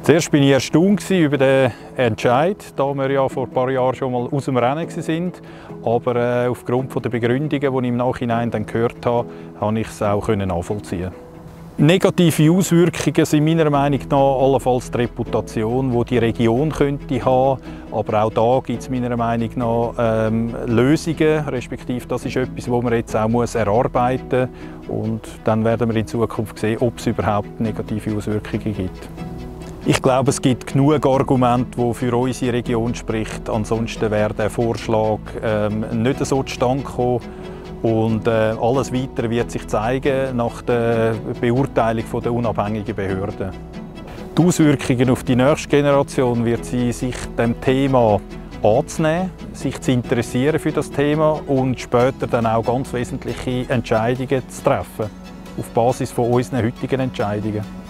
Zuerst war ich erstaunt über den Entscheid, da wir ja vor ein paar Jahren schon mal aus dem Rennen waren. Aber aufgrund der Begründungen, die ich im Nachhinein dann gehört habe, konnte ich es auch nachvollziehen. Negative Auswirkungen sind meiner Meinung nach allenfalls die Reputation, die die Region könnte haben. Aber auch da gibt es meiner Meinung nach Lösungen, respektive das ist etwas, das man jetzt auch erarbeiten muss. Und dann werden wir in Zukunft sehen, ob es überhaupt negative Auswirkungen gibt. Ich glaube, es gibt genug Argumente, die für unsere Region sprechen. Ansonsten wäre der Vorschlag nicht so zustande gekommen. Und alles Weitere wird sich zeigen nach der Beurteilung der unabhängigen Behörden. Die Auswirkungen auf die nächste Generation wird sie sich dem Thema anzunehmen, sich zu interessieren für das Thema und später dann auch ganz wesentliche Entscheidungen zu treffen, auf Basis von unseren heutigen Entscheidungen.